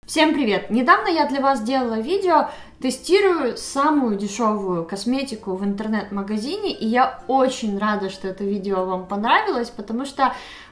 Всем привет! Недавно я для вас делала видео, тестирую самую дешевую косметику в интернет-магазине, и я очень рада, что это видео вам понравилось, потому что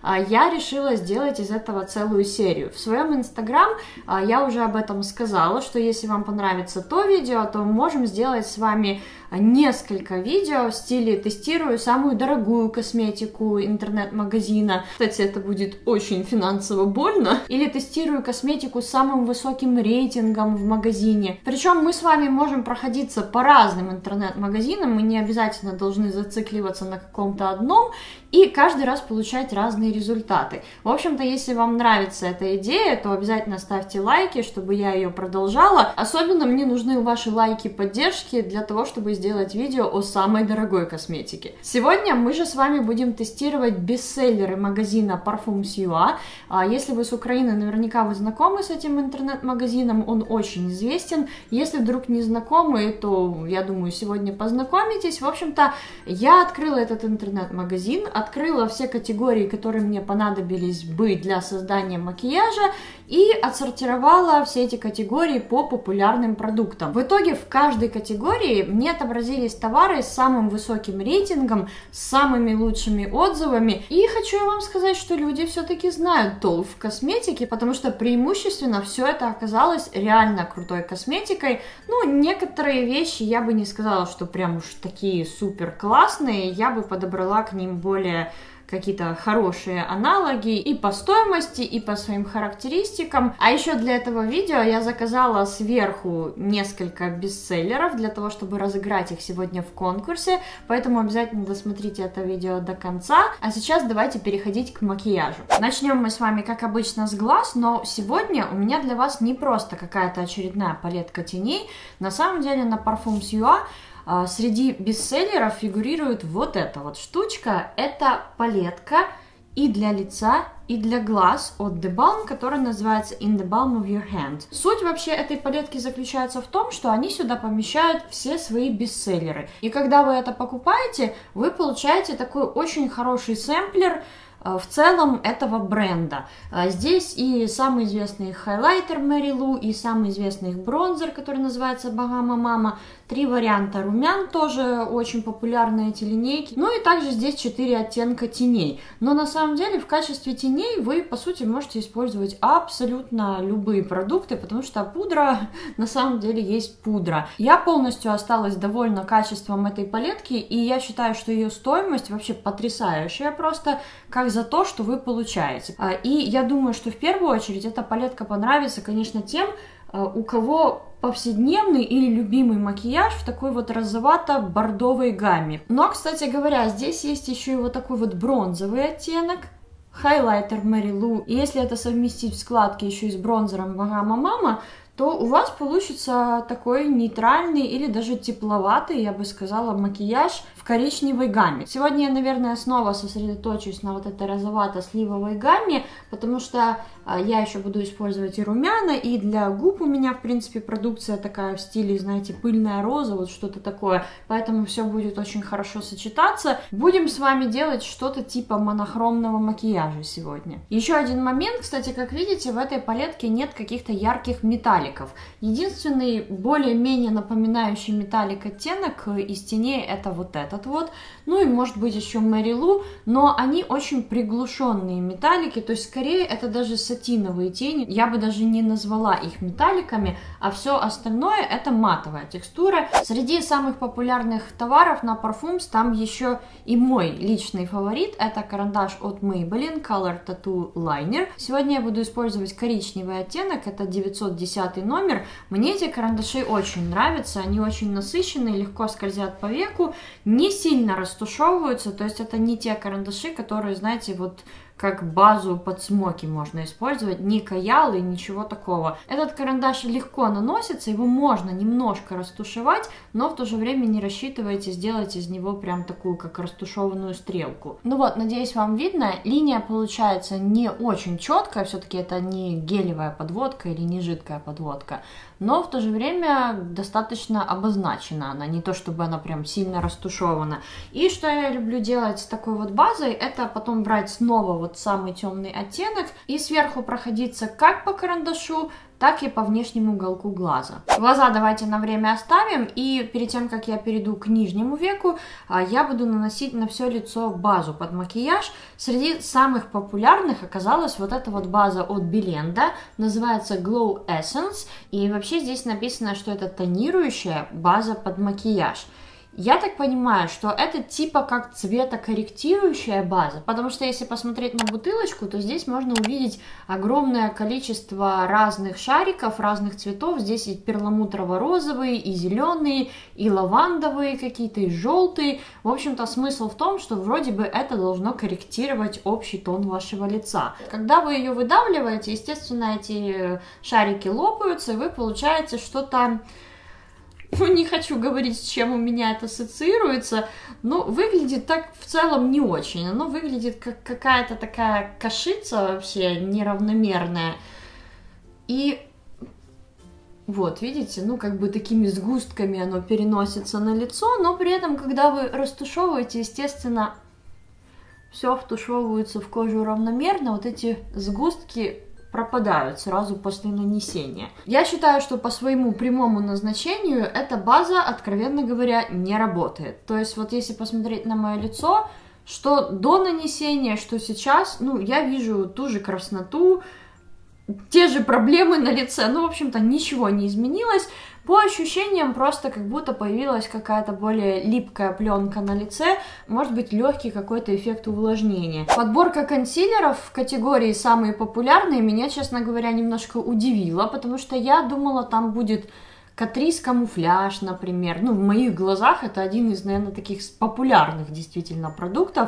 я решила сделать из этого целую серию. В своем инстаграм я уже об этом сказала, что если вам понравится то видео, то мы можем сделать с вами несколько видео в стиле тестирую самую дорогую косметику интернет-магазина. Кстати, это будет очень финансово больно. Или тестирую косметику с самым высоким рейтингом в магазине. Причем мы с вами можем проходиться по разным интернет-магазинам, мы не обязательно должны зацикливаться на каком-то одном и каждый раз получать разные результаты. В общем-то, если вам нравится эта идея, то обязательно ставьте лайки, чтобы я ее продолжала. Особенно мне нужны ваши лайки поддержки для того, чтобы сделать видео о самой дорогой косметике. Сегодня мы же с вами будем тестировать бестселлеры магазина Parfums.ua. Если вы с Украины, наверняка вы знакомы с этим интернет-магазином, он очень известен. Если вдруг не знакомы, то, я думаю, сегодня познакомитесь. В общем-то, я открыла этот интернет-магазин, открыла все категории, которые мне понадобились бы для создания макияжа, и отсортировала все эти категории по популярным продуктам. В итоге в каждой категории мне отобразились товары с самым высоким рейтингом, с самыми лучшими отзывами. И хочу я вам сказать, что люди все-таки знают толк в косметике, потому что преимущественно все это оказалось реально крутой косметикой. Ну, некоторые вещи я бы не сказала, что прям уж такие супер классные, я бы подобрала к ним более какие-то хорошие аналоги и по стоимости, и по своим характеристикам. А еще для этого видео я заказала сверху несколько бестселлеров для того, чтобы разыграть их сегодня в конкурсе, поэтому обязательно досмотрите это видео до конца. А сейчас давайте переходить к макияжу. Начнем мы с вами, как обычно, с глаз, но сегодня у меня для вас не просто какая-то очередная палетка теней. На самом деле на Parfums.ua среди бестселлеров фигурирует вот эта вот штучка. Это палетка и для лица, и для глаз от The Balm, которая называется In the Balm of Your Hand. Суть вообще этой палетки заключается в том, что они сюда помещают все свои бестселлеры. И когда вы это покупаете, вы получаете такой очень хороший сэмплер в целом этого бренда. Здесь и самый известный хайлайтер Mary Lou, и самый известный их бронзер, который называется Bahama Mama. 3 варианта румян, тоже очень популярные эти линейки. Ну и также здесь 4 оттенка теней. Но на самом деле в качестве теней вы, по сути, можете использовать абсолютно любые продукты, потому что пудра на самом деле есть пудра. Я полностью осталась довольна качеством этой палетки, и я считаю, что ее стоимость вообще потрясающая просто, как за то, что вы получаете. И я думаю, что в первую очередь эта палетка понравится, конечно, тем, у кого повседневный или любимый макияж в такой вот розовато-бордовой гамме. Но, кстати говоря, здесь есть еще и вот такой вот бронзовый оттенок, хайлайтер Mary Lou. И если это совместить в складке еще и с бронзером Bahama Mama, то у вас получится такой нейтральный или даже тепловатый, я бы сказала, макияж в коричневой гамме. Сегодня я, наверное, снова сосредоточусь на вот этой розовато-сливовой гамме, потому что я еще буду использовать и румяна, и для губ у меня, в принципе, продукция такая в стиле, знаете, пыльная роза, вот что-то такое, поэтому все будет очень хорошо сочетаться. Будем с вами делать что-то типа монохромного макияжа сегодня. Еще один момент, кстати, как видите, в этой палетке нет каких-то ярких металликов. Единственный более-менее напоминающий металлик оттенок из теней это вот этот вот, ну и может быть еще Mary Lou, но они очень приглушенные металлики, то есть скорее это даже сатиновые тени, я бы даже не назвала их металликами, а все остальное это матовая текстура. Среди самых популярных товаров на Parfums там еще и мой личный фаворит, это карандаш от Maybelline Color Tattoo Liner. Сегодня я буду использовать коричневый оттенок, это 910 номер. Мне эти карандаши очень нравятся, они очень насыщенные, легко скользят по веку, не сильно растушевываются, то есть это не те карандаши, которые, знаете, вот как базу под смоки можно использовать, ни каялы, ничего такого. Этот карандаш легко наносится, его можно немножко растушевать, но в то же время не рассчитывайте сделать из него прям такую, как растушеванную стрелку. Ну вот, надеюсь, вам видно, линия получается не очень четкая, все-таки это не гелевая подводка или не жидкая подводка, но в то же время достаточно обозначена она, не то чтобы она прям сильно растушевана. И что я люблю делать с такой вот базой, это потом брать снова вот самый темный оттенок, и сверху проходиться как по карандашу, так и по внешнему уголку глаза. Глаза давайте на время оставим, и перед тем, как я перейду к нижнему веку, я буду наносить на все лицо базу под макияж. Среди самых популярных оказалась вот эта вот база от Беленда, называется Glow Essence, и вообще здесь написано, что это тонирующая база под макияж. Я так понимаю, что это типа как цветокорректирующая база, потому что если посмотреть на бутылочку, то здесь можно увидеть огромное количество разных шариков, разных цветов. Здесь и перламутрово-розовые, и зеленые, и лавандовые какие-то, и желтые. В общем-то, смысл в том, что вроде бы это должно корректировать общий тон вашего лица. Когда вы ее выдавливаете, естественно, эти шарики лопаются, и вы получаете что-то... Не хочу говорить, с чем у меня это ассоциируется, но выглядит так в целом не очень. Оно выглядит как какая-то такая кашица вообще неравномерная. И вот, видите, ну как бы такими сгустками оно переносится на лицо, но при этом, когда вы растушевываете, естественно, все втушевывается в кожу равномерно, вот эти сгустки пропадают сразу после нанесения. Я считаю, что по своему прямому назначению эта база, откровенно говоря, не работает. То есть вот если посмотреть на мое лицо, что до нанесения, что сейчас, ну, я вижу ту же красноту, те же проблемы на лице, ну, в общем-то, ничего не изменилось. По ощущениям, просто как будто появилась какая-то более липкая пленка на лице, может быть, легкий какой-то эффект увлажнения. Подборка консилеров в категории «Самые популярные» меня, честно говоря, немножко удивила, потому что я думала, там будет Catrice Камуфляж, например. Ну, в моих глазах это один из, наверное, таких популярных действительно продуктов.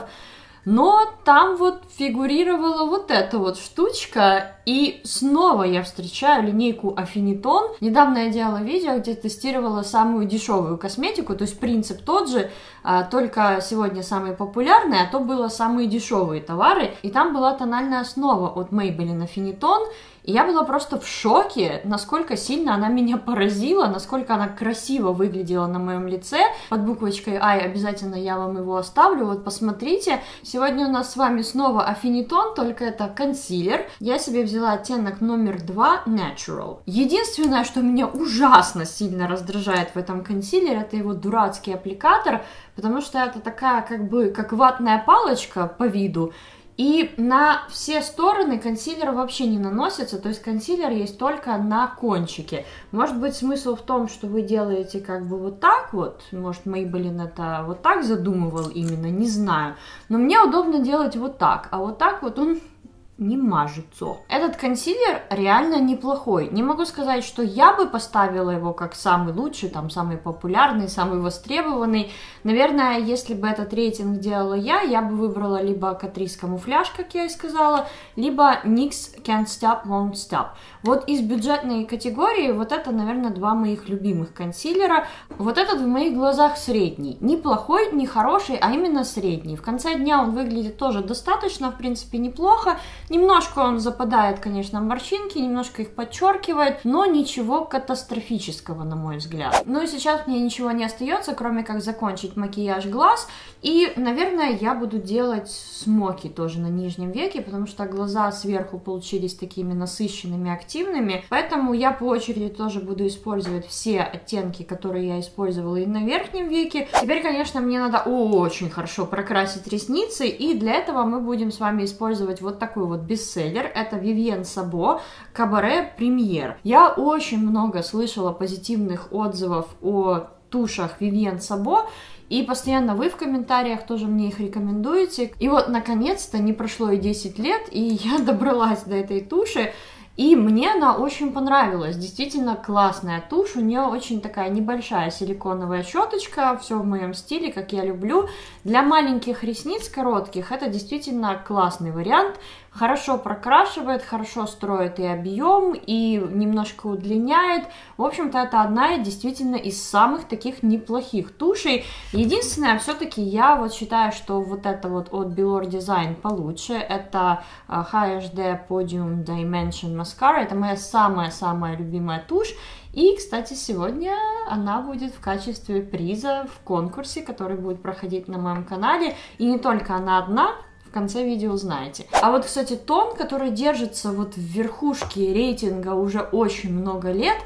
Но там вот фигурировала вот эта вот штучка, и снова я встречаю линейку Affinitone. Недавно я делала видео, где тестировала самую дешевую косметику, то есть принцип тот же, только сегодня самые популярные, а то было самые дешевые товары, и там была тональная основа от Maybelline Affinitone, и я была просто в шоке, насколько сильно она меня поразила, насколько она красиво выглядела на моем лице. Под буквочкой I обязательно я вам его оставлю, вот посмотрите. Сегодня у нас с вами снова Affinitone, только это консилер. Я себе взяла оттенок номер 2 Natural. Единственное, что меня ужасно сильно раздражает в этом консилере, это его дурацкий аппликатор, потому что это такая как бы как ватная палочка по виду. И на все стороны консилер вообще не наносится, то есть консилер есть только на кончике. Может быть, смысл в том, что вы делаете как бы вот так вот, может, Maybelline это вот так задумывал именно, не знаю. Но мне удобно делать вот так, а вот так вот он не мажется. Этот консилер реально неплохой. Не могу сказать, что я бы поставила его как самый лучший, там, самый популярный, самый востребованный. Наверное, если бы этот рейтинг делала я бы выбрала либо Catrice Камуфляж, как я и сказала, либо NYX Can't Stop, Won't Stop. Вот из бюджетной категории вот это, наверное, два моих любимых консилера. Вот этот в моих глазах средний. Не плохой, не хороший, а именно средний. В конце дня он выглядит тоже достаточно, в принципе, неплохо. Немножко он западает, конечно, в морщинки, немножко их подчеркивает, но ничего катастрофического, на мой взгляд. Ну и сейчас мне ничего не остается, кроме как закончить макияж глаз. И, наверное, я буду делать смоки тоже на нижнем веке, потому что глаза сверху получились такими насыщенными, активными. Поэтому я по очереди тоже буду использовать все оттенки, которые я использовала и на верхнем веке. Теперь, конечно, мне надо очень хорошо прокрасить ресницы, и для этого мы будем с вами использовать вот такой вот бестселлер. Это Vivienne Sabo Cabaret Premier. Я очень много слышала позитивных отзывов о тушах Vivienne Sabo, и постоянно вы в комментариях тоже мне их рекомендуете. И вот, наконец-то, не прошло и 10 лет, и я добралась до этой туши. И мне она очень понравилась, действительно классная тушь, у нее очень такая небольшая силиконовая щеточка, все в моем стиле, как я люблю. Для маленьких ресниц коротких это действительно классный вариант, хорошо прокрашивает, хорошо строит и объем, и немножко удлиняет. В общем-то, это одна действительно из самых таких неплохих тушей. Единственное, все-таки я вот считаю, что вот это вот от Belor Design получше, это HD Podium Dimension Mascara, это моя самая-самая любимая тушь. И, кстати, сегодня она будет в качестве приза в конкурсе, который будет проходить на моем канале. И не только она одна. В конце видео узнаете. А вот, кстати, тон, который держится вот в верхушке рейтинга уже очень много лет,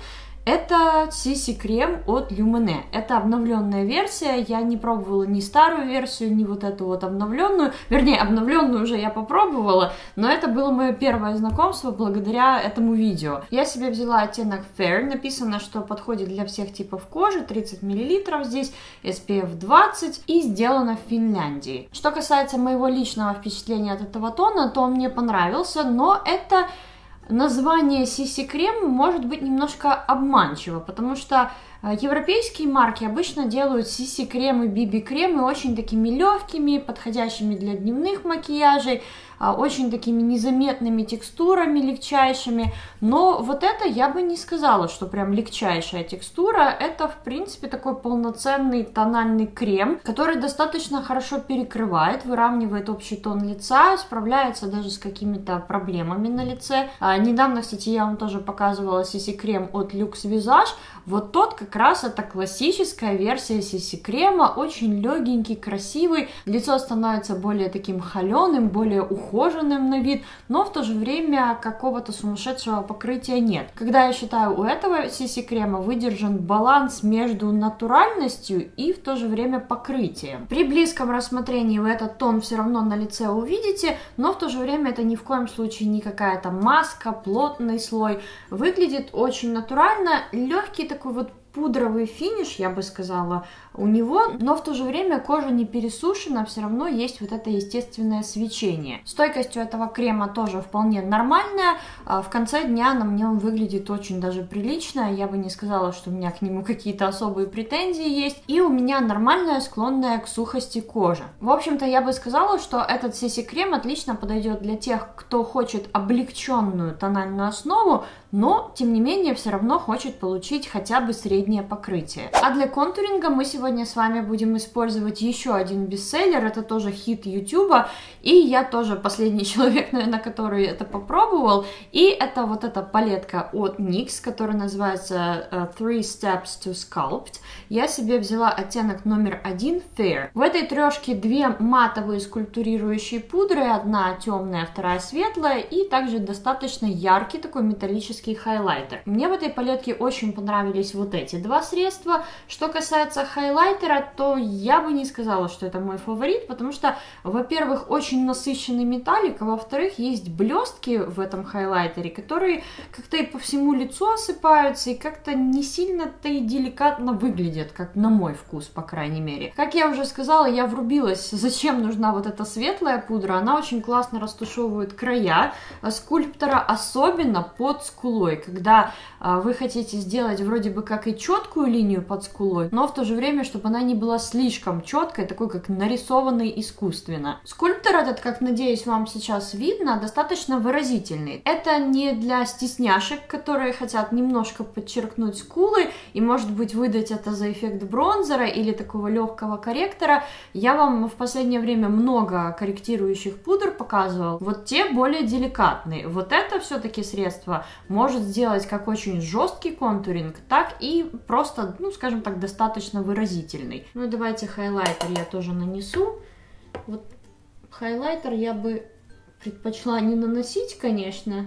это CC крем от Lumene. Это обновленная версия, я не пробовала ни старую версию, ни вот эту вот обновленную. Вернее, обновленную уже я попробовала, но это было мое первое знакомство благодаря этому видео. Я себе взяла оттенок Fair, написано, что подходит для всех типов кожи, 30 мл здесь, SPF 20 и сделано в Финляндии. Что касается моего личного впечатления от этого тона, то он мне понравился, но это... Название CC крем может быть немножко обманчиво, потому что европейские марки обычно делают CC кремы, BB кремы очень такими легкими, подходящими для дневных макияжей, очень такими незаметными текстурами, легчайшими, но вот это я бы не сказала, что прям легчайшая текстура, это в принципе такой полноценный тональный крем, который достаточно хорошо перекрывает, выравнивает общий тон лица, справляется даже с какими-то проблемами на лице. Недавно, кстати, я вам тоже показывала CC крем от Luxe Visage, вот тот как раз это классическая версия CC крема, очень легенький, красивый, лицо становится более таким холеным, более ухоженным на вид, но в то же время какого-то сумасшедшего покрытия нет. Когда я считаю, у этого CC крема выдержан баланс между натуральностью и в то же время покрытием. При близком рассмотрении вы этот тон все равно на лице увидите, но в то же время это ни в коем случае не какая-то маска, плотный слой. Выглядит очень натурально, легкий такой вот пудровый финиш, я бы сказала, у него, но в то же время кожа не пересушена, все равно есть вот это естественное свечение. Стойкость у этого крема тоже вполне нормальная, в конце дня на мне он выглядит очень даже прилично, я бы не сказала, что у меня к нему какие-то особые претензии есть, и у меня нормальная, склонная к сухости кожа. В общем-то, я бы сказала, что этот CC крем отлично подойдет для тех, кто хочет облегченную тональную основу, но, тем не менее, все равно хочет получить хотя бы среднее покрытие. А для контуринга мы сегодня с вами будем использовать еще один бестселлер, это тоже хит YouTube, и я тоже последний человек, наверное, который это попробовал, и это вот эта палетка от NYX, которая называется Three Steps to Sculpt. Я себе взяла оттенок номер 1 Fair. В этой трешке две матовые скульптурирующие пудры, одна темная, вторая светлая, и также достаточно яркий такой металлический хайлайтер. Мне в этой палетке очень понравились вот эти два средства. Что касается хайлайтера, то я бы не сказала, что это мой фаворит, потому что, во-первых, очень насыщенный металлик, а во-вторых, есть блестки в этом хайлайтере, которые как-то и по всему лицу осыпаются, и как-то не сильно-то и деликатно выглядят, как на мой вкус, по крайней мере. Как я уже сказала, я врубилась, зачем нужна вот эта светлая пудра. Она очень классно растушевывает края скульптора, особенно под скулой, когда вы хотите сделать вроде бы как и четкую линию под скулой, но в то же время, чтобы она не была слишком четкой, такой как нарисованной искусственно. Скульптор этот, как надеюсь вам сейчас видно, достаточно выразительный. Это не для стесняшек, которые хотят немножко подчеркнуть скулы и, может быть, выдать это за эффект бронзера или такого легкого корректора. Я вам в последнее время много корректирующих пудр показывала. Вот те более деликатные. Вот это все-таки средство может сделать как очень жесткий контуринг, так и просто, ну, скажем так, достаточно выразительный. Ну, давайте хайлайтер я тоже нанесу. Вот хайлайтер я бы предпочла не наносить, конечно,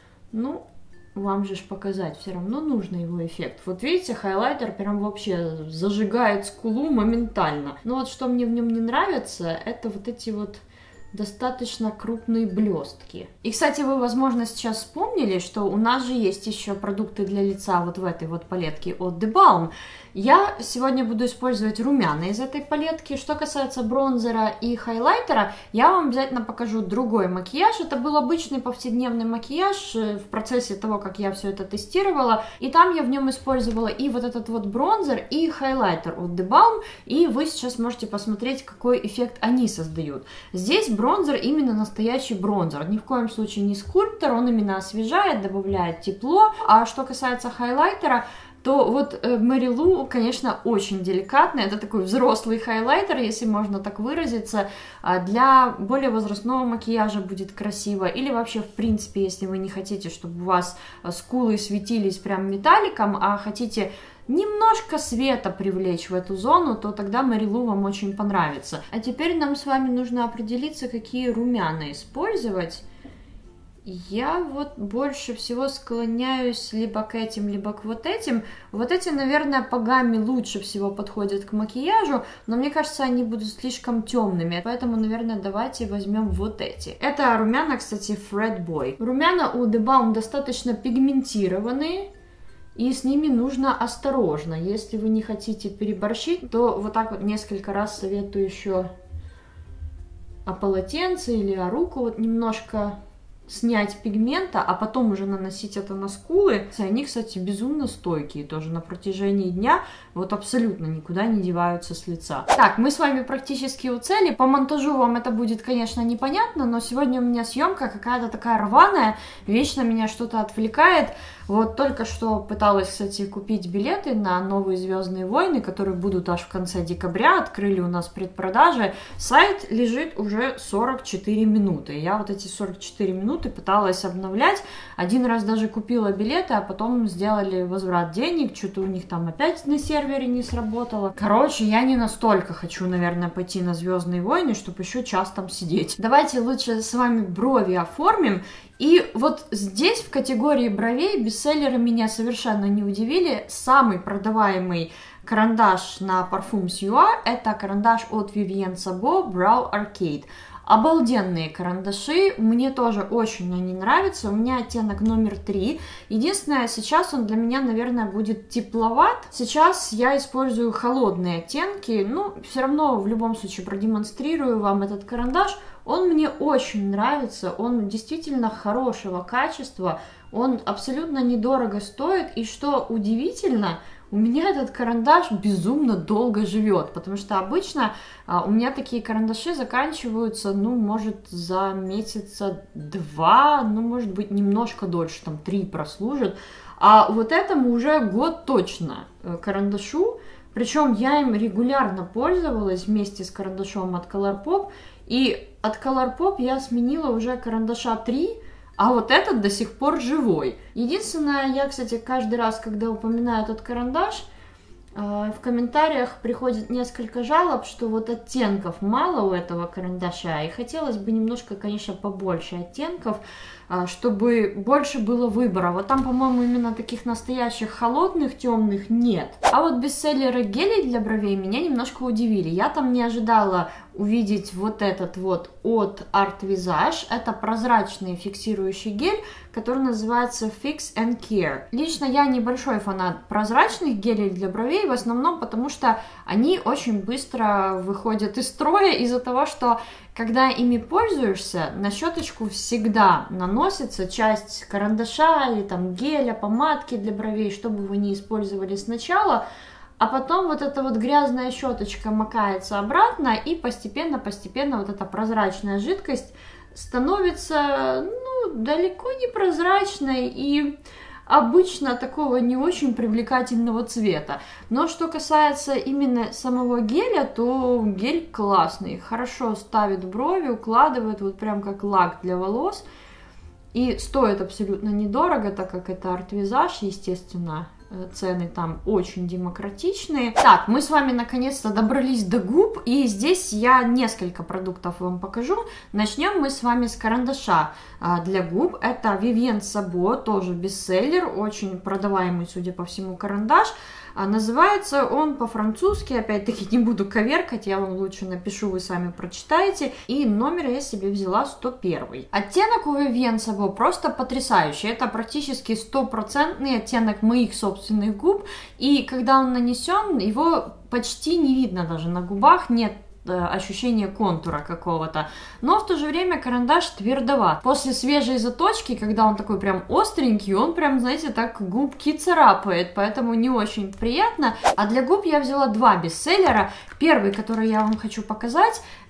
ну, вам же показать, все равно нужно его эффект. Вот видите, хайлайтер прям вообще зажигает скулу моментально. Но вот что мне в нем не нравится, это вот эти вот достаточно крупные блестки. И, кстати, вы, возможно, сейчас вспомнили, что у нас же есть еще продукты для лица вот в этой вот палетке от The Balm. Я сегодня буду использовать румяна из этой палетки. Что касается бронзера и хайлайтера, я вам обязательно покажу другой макияж. Это был обычный повседневный макияж в процессе того, как я все это тестировала. И там я в нем использовала и вот этот вот бронзер, и хайлайтер от The Balm. И вы сейчас можете посмотреть, какой эффект они создают. Здесь бронзер именно настоящий бронзер. Ни в коем случае не скульптор, он именно освежает, добавляет тепло. А что касается хайлайтера, то вот Mary Lou, конечно, очень деликатный. Это такой взрослый хайлайтер, если можно так выразиться. Для более возрастного макияжа будет красиво. Или вообще, в принципе, если вы не хотите, чтобы у вас скулы светились прям металликом, а хотите немножко света привлечь в эту зону, то тогда Mary Lou вам очень понравится. А теперь нам с вами нужно определиться, какие румяна использовать. Я вот больше всего склоняюсь либо к этим, либо к вот этим. Вот эти, наверное, по гамме лучше всего подходят к макияжу, но мне кажется, они будут слишком темными, поэтому, наверное, давайте возьмем вот эти. Это румяна, кстати, Fred Boy. Румяна у The Balm достаточно пигментированные, и с ними нужно осторожно. Если вы не хотите переборщить, то вот так вот несколько раз советую еще о полотенце или о руку вот немножко снять пигмента, а потом уже наносить это на скулы. Они, кстати, безумно стойкие тоже на протяжении дня, вот абсолютно никуда не деваются с лица. Так, мы с вами практически у цели. По монтажу вам это будет, конечно, непонятно, но сегодня у меня съемка какая-то такая рваная, вечно меня что-то отвлекает. Вот только что пыталась, кстати, купить билеты на новые «Звездные войны», которые будут аж в конце декабря, открыли у нас предпродажи. Сайт лежит уже 44 минуты. Я вот эти 44 минуты пыталась обновлять. Один раз даже купила билеты, а потом сделали возврат денег, что-то у них там опять на сервере не сработало. Короче, я не настолько хочу, наверное, пойти на «Звездные войны», чтобы еще час там сидеть. Давайте лучше с вами брови оформим. И вот здесь, в категории бровей, бестселлеры меня совершенно не удивили. Самый продаваемый карандаш на Parfums UA — это карандаш от Vivienne Sabo Brow Arcade. Обалденные карандаши, мне тоже очень они нравятся, у меня оттенок номер 3. Единственное, сейчас он для меня, наверное, будет тепловат. Сейчас я использую холодные оттенки, но все равно в любом случае продемонстрирую вам этот карандаш. Он мне очень нравится, он действительно хорошего качества, он абсолютно недорого стоит, и что удивительно, у меня этот карандаш безумно долго живет, потому что обычно у меня такие карандаши заканчиваются, ну, может, за месяца 2, ну, может быть, немножко дольше, там, 3 прослужат, а вот этому уже год точно карандашу, причем я им регулярно пользовалась вместе с карандашом от Colourpop, и от Colourpop я сменила уже карандаша 3, а вот этот до сих пор живой. Единственное, я, кстати, каждый раз, когда упоминаю этот карандаш, в комментариях приходит несколько жалоб, что вот оттенков мало у этого карандаша, и хотелось бы немножко, конечно, побольше оттенков, чтобы больше было выбора. Вот там, по-моему, именно таких настоящих холодных, темных нет. А вот бестселлеры гелей для бровей меня немножко удивили. Я там не ожидала увидеть вот этот вот от Art Visage. Это прозрачный фиксирующий гель, который называется Fix and Care. Лично я небольшой фанат прозрачных гелей для бровей, в основном потому, что они очень быстро выходят из строя из-за того, что когда ими пользуешься, на щеточку всегда наносится часть карандаша или там геля, помадки для бровей, чтобы вы не использовали сначала, а потом вот эта вот грязная щеточка макается обратно, и постепенно вот эта прозрачная жидкость становится, ну, далеко не прозрачной и обычно такого не очень привлекательного цвета. Но что касается именно самого геля, то гель классный, хорошо ставит брови, укладывает вот прям как лак для волос. И стоит абсолютно недорого, так как это Art Visage, естественно, цены там очень демократичные. Так, мы с вами наконец-то добрались до губ, и здесь я несколько продуктов вам покажу. Начнем мы с вами с карандаша для губ. Это Vivienne Sabo, тоже бестселлер, очень продаваемый, судя по всему, карандаш. Называется он по-французски, опять-таки не буду коверкать, я вам лучше напишу, вы сами прочитаете. И номер я себе взяла 101. Оттенок у Vivienne Sabo просто потрясающий, это практически 100% оттенок моих собственных губ. И когда он нанесен, его почти не видно даже на губах, нет ощущение контура какого-то, но в то же время карандаш твердоват. После свежей заточки, когда он такой прям остренький, он прям, знаете, так губки царапает, поэтому не очень приятно. А для губ я взяла два бестселлера. Первый, который я вам хочу показать,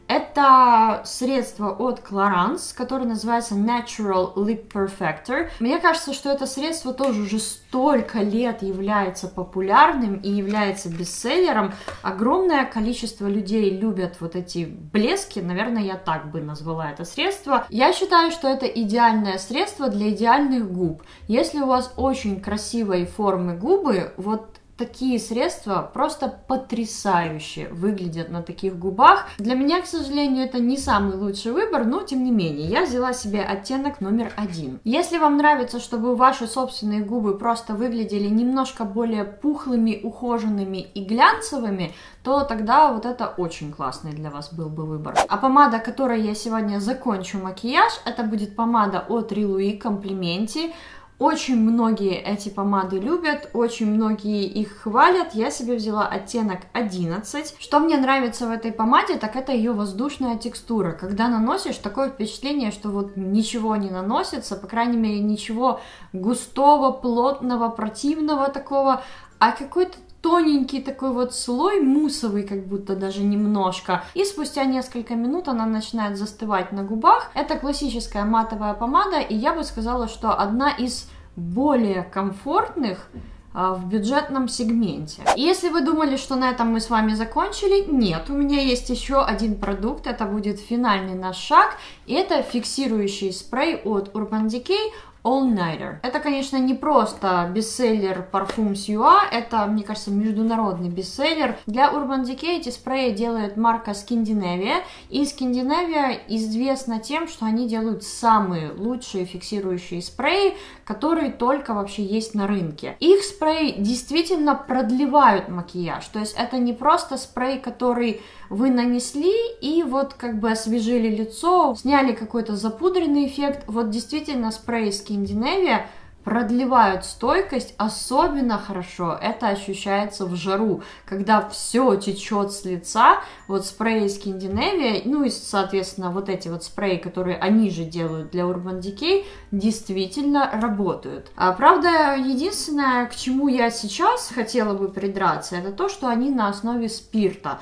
Это средство от Clarins, которое называется Natural Lip Perfector. Мне кажется, что это средство тоже уже столько лет является популярным и является бестселлером. Огромное количество людей любят вот эти блески, наверное, я так бы назвала это средство. Я считаю, что это идеальное средство для идеальных губ. Если у вас очень красивой формы губы, вот такие средства просто потрясающе выглядят на таких губах. Для меня, к сожалению, это не самый лучший выбор, но тем не менее, я взяла себе оттенок номер 1. Если вам нравится, чтобы ваши собственные губы просто выглядели немножко более пухлыми, ухоженными и глянцевыми, то тогда вот это очень классный для вас был бы выбор. А помада, которой я сегодня закончу макияж, это будет помада от Rilou Complimenti. Очень многие эти помады любят, очень многие их хвалят. Я себе взяла оттенок 11. Что мне нравится в этой помаде, так это ее воздушная текстура. Когда наносишь, такое впечатление, что вот ничего не наносится, по крайней мере, ничего густого, плотного, противного такого, а какой-то тоненький такой вот слой муссовый, как будто даже немножко. И спустя несколько минут она начинает застывать на губах. Это классическая матовая помада, и я бы сказала, что одна из более комфортных в бюджетном сегменте. И если вы думали, что на этом мы с вами закончили, нет, у меня есть еще один продукт, это будет финальный наш шаг, и это фиксирующий спрей от Urban Decay All Nighter. Это, конечно, не просто бестселлер Parfums UA, это, мне кажется, международный бестселлер. Для Urban Decay эти спреи делает марка Skindinavia, и Skindinavia известна тем, что они делают самые лучшие фиксирующие спреи, которые только вообще есть на рынке. Их спреи действительно продлевают макияж, то есть это не просто спрей, который вы нанесли и вот как бы освежили лицо, сняли какой-то запудренный эффект. Вот действительно спреи Skindinavia продлевают стойкость, особенно хорошо это ощущается в жару, когда все течет с лица. Вот спреи Skindinavia, ну и соответственно вот эти вот спреи, которые они же делают для Urban Decay, действительно работают. Правда, единственное, к чему я сейчас хотела бы придраться, это то, что они на основе спирта.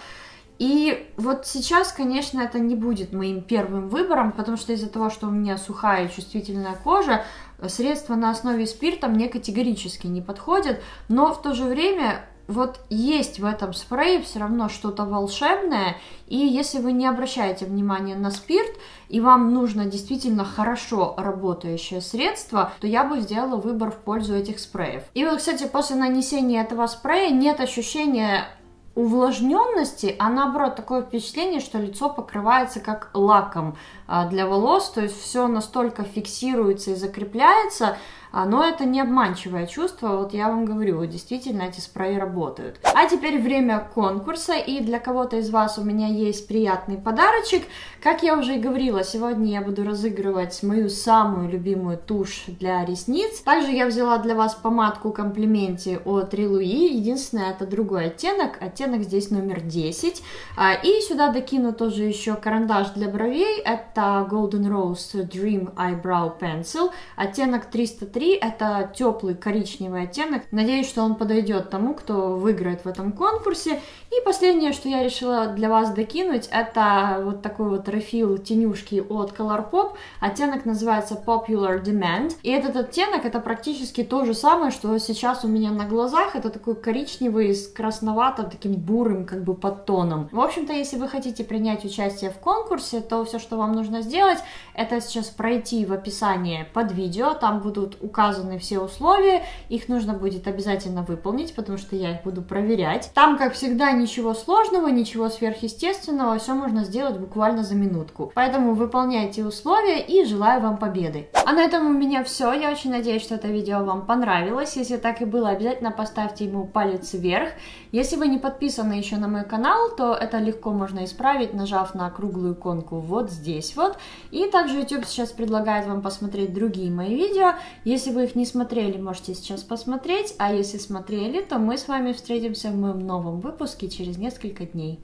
И вот сейчас, конечно, это не будет моим первым выбором, потому что из-за того, что у меня сухая и чувствительная кожа, средства на основе спирта мне категорически не подходят, но в то же время вот есть в этом спрее все равно что-то волшебное, и если вы не обращаете внимания на спирт, и вам нужно действительно хорошо работающее средство, то я бы сделала выбор в пользу этих спреев. И вот, кстати, после нанесения этого спрея нет ощущения увлажненности, а наоборот такое впечатление, что лицо покрывается как лаком для волос, то есть все настолько фиксируется и закрепляется, но это не обманчивое чувство, вот я вам говорю, действительно эти спреи работают. А теперь время конкурса, и для кого-то из вас у меня есть приятный подарочек. Как я уже и говорила, сегодня я буду разыгрывать мою самую любимую тушь для ресниц. Также я взяла для вас помадку Complimenti от Rilou, единственное, это другой оттенок, оттенок здесь номер 10. И сюда докину тоже еще карандаш для бровей, это Golden Rose Dream Eyebrow Pencil, оттенок 303. Это теплый коричневый оттенок. Надеюсь, что он подойдет тому, кто выиграет в этом конкурсе. И последнее, что я решила для вас докинуть, это вот такой вот рефил тенюшки от Colourpop. Оттенок называется Popular Demand. И этот оттенок, это практически то же самое, что сейчас у меня на глазах. Это такой коричневый с красноватым, таким бурым как бы подтоном. В общем-то, если вы хотите принять участие в конкурсе, то все, что вам нужно сделать, это сейчас пройти в описание под видео. Там будут указаны все условия, их нужно будет обязательно выполнить, потому что я их буду проверять. Там, как всегда, ничего сложного, ничего сверхъестественного, все можно сделать буквально за минутку. Поэтому выполняйте условия и желаю вам победы. А на этом у меня все. Я очень надеюсь, что это видео вам понравилось. Если так и было, обязательно поставьте ему палец вверх. Если вы не подписаны еще на мой канал, то это легко можно исправить, нажав на круглую иконку вот здесь вот. И также YouTube сейчас предлагает вам посмотреть другие мои видео. Если вы их не смотрели, можете сейчас посмотреть, а если смотрели, то мы с вами встретимся в моем новом выпуске через несколько дней.